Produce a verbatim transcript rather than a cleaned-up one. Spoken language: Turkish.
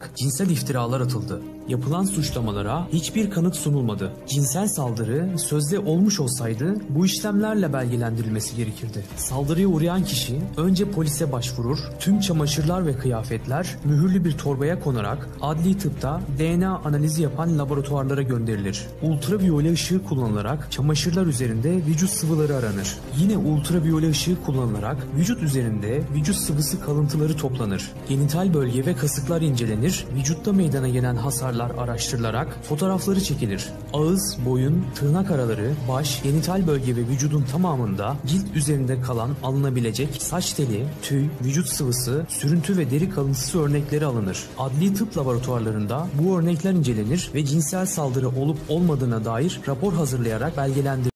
kullanarak cinsel iftiralar atıldı. Yapılan suçlamalara hiçbir kanıt sunulmadı. Cinsel saldırı sözde olmuş olsaydı bu işlemlerle belgelendirilmesi gerekirdi. Saldırıya uğrayan kişi önce polise başvurur, tüm çamaşırlar ve kıyafetler mühürlü bir torbaya konarak adli tıpta D N A analizi yapan laboratuvarlara gönderilir. Ultraviyole ışığı kullanılarak çamaşırlar üzerinde vücut sıvıları aranır. Yine ultraviyole ışığı kullanılarak vücut üzerinde vücut sıvısı kalıntıları toplanır. Genital bölge ve kasıklar incelenir, vücutta meydana gelen hasarlar araştırılarak fotoğrafları çekilir. Ağız, boyun, tırnak araları, baş, genital bölge ve vücudun tamamında cilt üzerinde kalan alınabilecek saç teli, tüy, vücut sıvısı, sürüntü ve deri kalıntısı örnekleri alınır. Adli tıp laboratuvarlarında bu örnekler incelenir ve cinsel saldırı olup olmadığına dair rapor hazırlayarak belgelendirilir.